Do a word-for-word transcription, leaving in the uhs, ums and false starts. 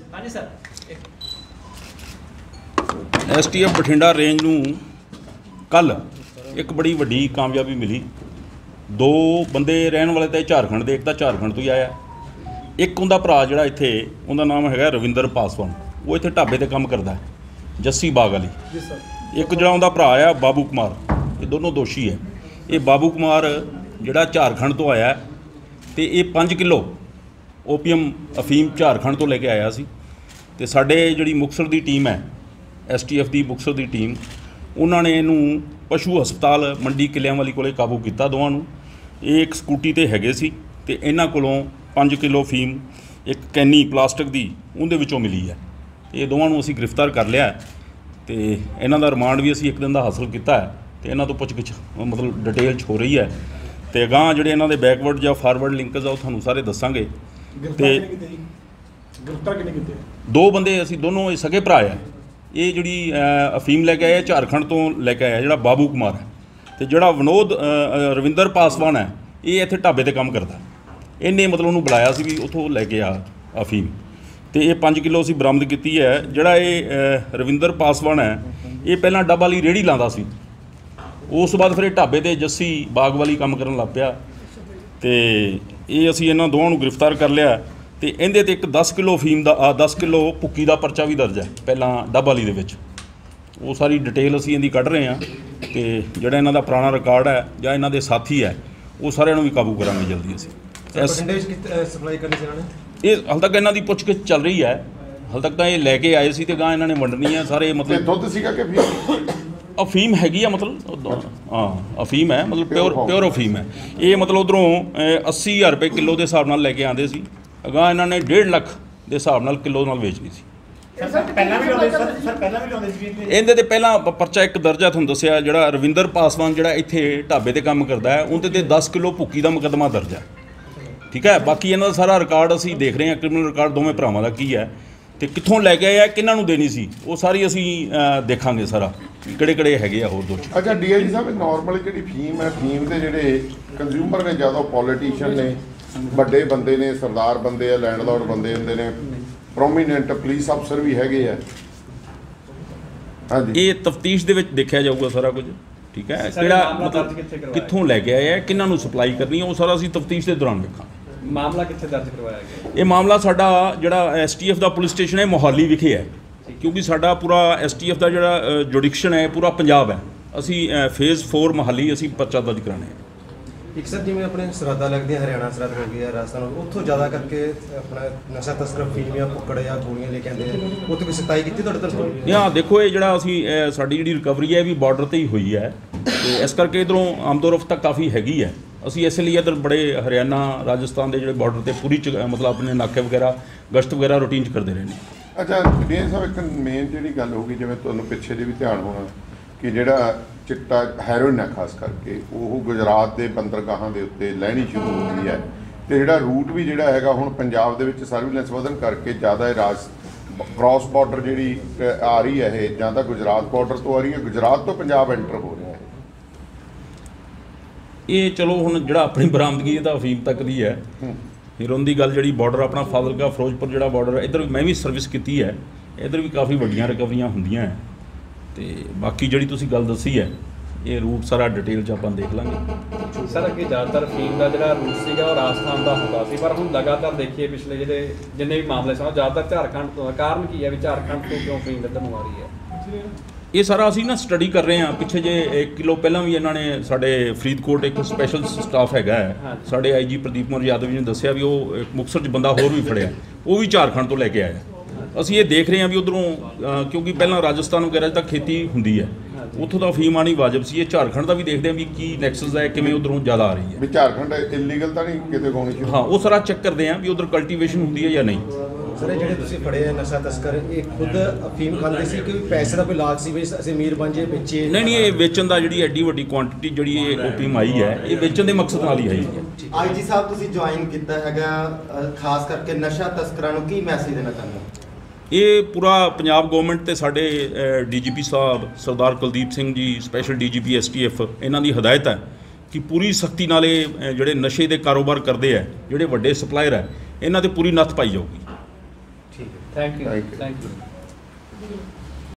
हाँ जी sir. S T F Bathinda range नूं कल एक बड़ी वड्डी कामयाबी मिली। दो बंदे रहने वाले तो झारखंड के, एक तो झारखंड तो ही आया, एक उनका भरा जिहड़ा इत्थे उनका नाम है रविंदर पासवान, वो इत्थे ढाबे ते काम करता है जस्सी बाग वाली। एक जिहड़ा उनका भरा आ बाबू कुमार, ये दोनों दोषी है। ये बाबू कुमार जिहड़ा झारखंड तो आया तो ये पाँच किलो ओपीएम अफीम झारखंड तो लेके आया सी। ते साडे जिहड़ी मुक्तसर की टीम है एस टी एफ की मुक्तसर की टीम, उन्होंने इनू पशु हस्पताल मंडी किलियां वाली कोले काबू किया। दोवां नूं ये एक स्कूटी ते हैगे सी ते इन्हां कोलों पाँच किलो फीम एक कैनी प्लास्टिक की उहदे विचों मिली है। ये दोवां नूं असीं गिरफ्तार कर लिया तो इन्हां दा रिमांड भी असीं एक दिन का हासिल किया है। तो इन्हां तों पुछगिछ मतलब डिटेल च हो रही है। तो अगांह जिहड़े इन्हां दे बैकवर्ड या फॉरवर्ड लिंकज आ तुहानूं सारे दस्सांगे। ते दो बंदे असीं दोनों सगे भरा है। ये जिहड़ी अफीम लैके आया झारखंड तो लैके आया जिहड़ा बाबू कुमार है, तो जिहड़ा विनोद रविंदर पासवान है ये इत्थे ढाबे ते काम करता। इन्हें मतलब उन्होंने बुलाया सी भी उतों लैके आ अफीम, तो ये पाँच किलो असीं बरामद की है। जिहड़ा ये रविंदर पासवान है ये पहलां डब वाली रेहड़ी लांदा सी, उस बाद फिर ढाबे ते जस्सी बाग वाली काम करन लग पिया। तो ये असीं इन्हां दोवां नूं गिरफ्तार कर लिया। तो इहदे ते एक दस किलो अफीम का दस किलो भुक्की का परचा भी दर्ज है पहलां डब वाली दे विच। वो सारी डिटेल असीं इहदी कढ रहे हैं। तो जिहड़ा इन्हां दा पुराना रिकॉर्ड है जां इन्हां दे साथी है वो सारिਆਂ ਨੂੰ भी काबू करांगे जल्दी असीं। सप्लाई करनी सी इन्हां ने, ये हाल तक इन्हां दी पुछगिछ चल रही है। हाल तक तो ये लैके आए सी ते गां इन्हां ने वंडनी है सारे। मतलब दुध सीगा कि अफीम हैगी है, मतलब हाँ अफीम है, मतलब प्योर प्योर अफीम है। ये मतलब उधरों अस्सी हज़ार रुपये किलो के हिसाब नाल लैके आंदे सी। अगां इन्हां ने डेढ़ लख के हिसाब नाल किलो नाल वेचनी सी। इहदे ते पहला परचा एक दर्जा तुहानूं दस्सिया जिहड़ा रविंदर पासवान जिहड़ा इत्थे ढाबे ते काम करदा है उहदे ते दस किलो भुक्की का मुकदमा दर्ज है। ठीक है, बाकी इन्हां दा सारा रिकॉर्ड असीं देख रहे हैं, क्रिमिनल रिकॉर्ड दोवें भरावां दा की है ते कित्थों लैके आया किन्हां नूं देनी सी वो सारी असीं देखांगे सारा किहड़े किहड़े हैगे आ होर दोषी। अच्छा डी आई जी साहब, नॉर्मल जिहड़ी फीम है, फीम दे जिहड़े कंज्यूमर ने ज़्यादा पॉलीटिशियन ने, ਵੱਡੇ ਬੰਦੇ ਨੇ, ਸਰਦਾਰ ਬੰਦੇ ਆ, ਲੈਂਡਲॉर्ड ਬੰਦੇ ਹੁੰਦੇ ਨੇ, ਪ੍ਰੋਮੀਨੈਂਟ ਪੁਲਿਸ ਅਫਸਰ ਵੀ ਹੈਗੇ ਆ। ਹਾਂਜੀ, ਇਹ ਤਫਤੀਸ਼ ਦੇ ਵਿੱਚ ਦੇਖਿਆ ਜਾਊਗਾ ਸਾਰਾ ਕੁਝ। ਠੀਕ ਹੈ, ਕਿਹੜਾ ਮਤਲਬ ਕਿੱਥੋਂ ਲੈ ਕੇ ਆਇਆ, ਕਿਹਨਾਂ ਨੂੰ ਸਪਲਾਈ ਕਰਨੀ ਹੈ, ਉਹ ਸਾਰਾ ਅਸੀਂ ਤਫਤੀਸ਼ ਦੇ ਦੌਰਾਨ ਵੇਖਾਂਗੇ। ਮਾਮਲਾ ਕਿੱਥੇ ਦਰਜ ਕਰਵਾਇਆ ਗਿਆ? ਇਹ ਮਾਮਲਾ ਸਾਡਾ ਜਿਹੜਾ ਐਸ ਟੀ ਐਫ ਦਾ ਪੁਲਿਸ ਸਟੇਸ਼ਨ ਹੈ ਮੋਹਾਲੀ ਵਿਖੇ ਹੈ, ਕਿਉਂਕਿ ਸਾਡਾ ਪੂਰਾ ਐਸ ਟੀ ਐਫ ਦਾ ਜਿਹੜਾ ਜੁਡੀਕਸ਼ਨ ਹੈ ਪੂਰਾ ਪੰਜਾਬ ਹੈ। ਅਸੀਂ ਫੇਜ਼ फोर ਮੋਹਾਲੀ ਅਸੀਂ ਪਰਚਾ ਦਰਜ ਕਰਾਉਣਾ ਹੈ। एक सर जिमें अपने सरहदा लगती है, हरियाणा सरहद हो गई है, राजस्थान उतों ज़्यादा करके अपना नशा तस्कर फीम या भुक्कड़ या गोलियां लेके आते हैं, उत्थे कोई सताई की तुहाडे तरफ? हाँ देखो, ये जिहड़ा असीं साडी जिहड़ी रिकवरी है भी बॉर्डर ते ही हुई है, तो इस करके इधरों आमदोरफ्त तक काफ़ी हैगी है। असीं इसलिए इधर बड़े हरियाणा राजस्थान के जिहड़े बॉर्डर ते पूरी मतलब अपने नाके वगैरह गश्त वगैरह रूटीन च करते रहने। अच्छा डी आई साहब, एक मेन जिहड़ी गल होगी जिवें तुहानूं पिछे जे भी ध्यान होना कि जिहड़ा चिट्टा हैरोइन है खास करके वो गुजरात के बंदरगाहों के उत्ते लैनी शुरू हो गई है। तो जिहड़ा रूट भी जिहड़ा हैगा हुण पंजाब दे विच सर्विलेंस वधन करके ज़्यादा राज क्रॉस बॉर्डर जिहड़ी आ रही है, ये जां तां गुजरात बॉर्डर तो आ रही है, गुजरात तो पंजाब एंटर हो रहा है। ये चलो हुण जिहड़ा अपनी बरामदगी है तां अफीम तक दी है। फिर उनकी गल जिहड़ी बॉर्डर अपना फाजिलका फिरोजपुर जिहड़ा बॉर्डर है, इधर मैं भी सर्विस की है, इधर भी काफ़ी वड्डियां रिकवरियां हुंदियां है। तो बाकी जिहड़ी तुसीं गल दसी है ये रूट सारा डिटेल च आपां देख लांगे। सर अगे ज़्यादातर फीम का जो रूट सीगा और राजस्थान का होंदा सी, पर हुण लगातार देखिए पिछले जिहड़े जिन्ने भी मामले सन ज़्यादातर झारखंड तो, कारण की है भी झारखंड तो क्यों फीम इधर नूं आ रही है? ये सारा असीं ना स्टडी कर रहे हैं। पिछे जे एक किलो पहलां भी इन्होंने साडे फरीदकोट एक स्पैशल स्टाफ हैगा है, साडे आई जी प्रदीप कुमार यादव जी ने दस्सिया भी वो एक मुक्तसर च बंदा होर भी फड़िया, वो भी झारखंड तो लैके आया। ਅਸੀਂ ਇਹ ਦੇਖ ਰਹੇ ਹਾਂ ਵੀ ਉਧਰੋਂ ਕਿਉਂਕਿ ਪਹਿਲਾਂ ਰਾਜਸਥਾਨ ਵਗੈਰਾ ਤੱਕ ਖੇਤੀ ਹੁੰਦੀ ਹੈ, ਉੱਥੋਂ ਦਾ ਫੀਮ ਆਣੀ ਵਾਜਬ ਸੀ। ਇਹ ਝਾਰਖੰਡ ਦਾ ਵੀ ਦੇਖਦੇ ਹਾਂ ਵੀ ਕੀ ਨੈਕਸਸ ਹੈ, ਕਿਵੇਂ ਉਧਰੋਂ ਜ਼ਿਆਦਾ ਆ ਰਹੀ ਹੈ। ਵੀ ਝਾਰਖੰਡ ਇਲੀਗਲ ਤਾਂ ਨਹੀਂ ਕਿਤੇ ਹੋਣੀ ਚਾਹੀਦੀ? ਹਾਂ, ਉਹ ਸਾਰਾ ਚੈੱਕ ਕਰਦੇ ਹਾਂ ਵੀ ਉਧਰ ਕਲਟੀਵੇਸ਼ਨ ਹੁੰਦੀ ਹੈ ਜਾਂ ਨਹੀਂ। ਸਰ ਜਿਹੜੇ ਤੁਸੀਂ ਫੜੇ ਆ ਨਸ਼ਾ ਤਸਕਰ, ਇਹ ਖੁਦ ਅਫੀਮ ਖਾਂਦੇ ਸੀ ਕਿ ਪੈਸੇ ਦਾ ਕੋਈ ਲਾਲਚ ਸੀ ਵੀ ਅਸੀਂ ਅਮੀਰ ਬਣ ਜੇ ਵੇਚੇ? ਨਹੀਂ ਨਹੀਂ, ਇਹ ਵੇਚਣ ਦਾ ਜਿਹੜੀ ਐਡੀ ਵੱਡੀ ਕੁਆਂਟੀਟੀ ਜਿਹੜੀ ਇਹ ਓਪੀਅਮ ਆਈ ਹੈ ਇਹ ਵੇਚਣ ਦੇ ਮਕਸਦ ਨਾਲ ਹੀ ਆਈ ਹੈ। ਆਈ ਜੀ ਸਾਹਿਬ ਤੁਸੀਂ ਜੁਆਇਨ ਕੀਤਾ ਹੈਗਾ, ਖਾਸ ਕਰਕੇ ਨਸ਼ਾ ਤਸਕਰਾਂ ਨੂੰ ਕੀ ਮੈਸੇਜ ਦੇਣਾ ਚਾਹੁੰਦੇ? ये पूरा पंजाब गवर्नमेंट ते साडे डी जी पी साहब सरदार Kuldeep Singh ji special D G P S T F इन्हां दी हदायत है कि पूरी सख्ती नाल ये जिहड़े नशे दे कारोबार करते हैं, जिहड़े वड्डे सप्लायर है, इन्हां ते पूरी नत्थ पाई जाऊगी। ਠੀਕ ਹੈ। Thank you Thank you. Thank you